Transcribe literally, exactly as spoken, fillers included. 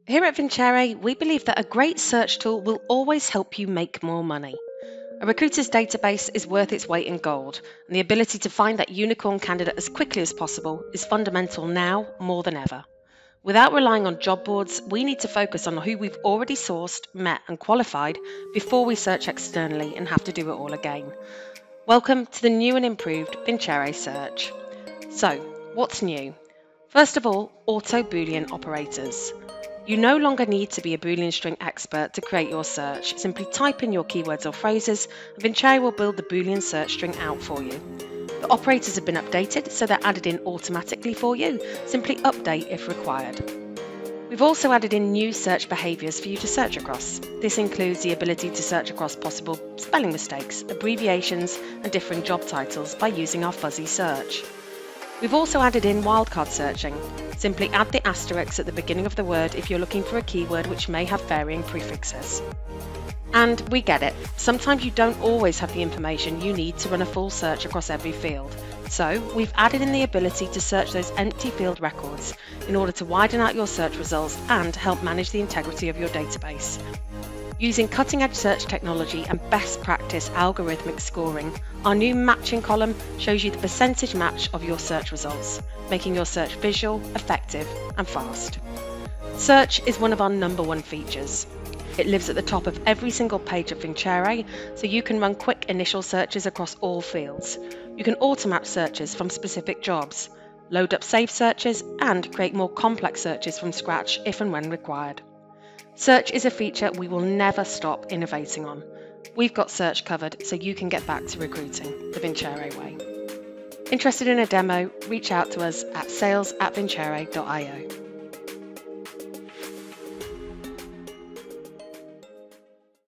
Here at Vincere, we believe that a great search tool will always help you make more money. A recruiter's database is worth its weight in gold, and the ability to find that unicorn candidate as quickly as possible is fundamental now more than ever. Without relying on job boards, we need to focus on who we've already sourced, met and qualified before we search externally and have to do it all again. Welcome to the new and improved Vincere Search. So, what's new? First of all, auto Boolean operators. You no longer need to be a Boolean string expert to create your search. Simply type in your keywords or phrases, and Vincere will build the Boolean search string out for you. The operators have been updated, so they're added in automatically for you. Simply update if required. We've also added in new search behaviours for you to search across. This includes the ability to search across possible spelling mistakes, abbreviations, and differing job titles by using our fuzzy search. We've also added in Wildcard Searching. Simply add the asterisk at the beginning of the word if you're looking for a keyword which may have varying prefixes. And we get it, sometimes you don't always have the information you need to run a full search across every field. So we've added in the ability to search those empty field records in order to widen out your search results and help manage the integrity of your database. Using cutting-edge search technology and best practice algorithmic scoring, our new matching column shows you the percentage match of your search results, making your search visual, effective and fast. Search is one of our number one features. It lives at the top of every single page of Vincere, so you can run quick initial searches across all fields. You can auto-match searches from specific jobs, load up saved searches and create more complex searches from scratch if and when required. Search is a feature we will never stop innovating on. We've got search covered so you can get back to recruiting the Vincere way. Interested in a demo? Reach out to us at sales at vincere dot i o.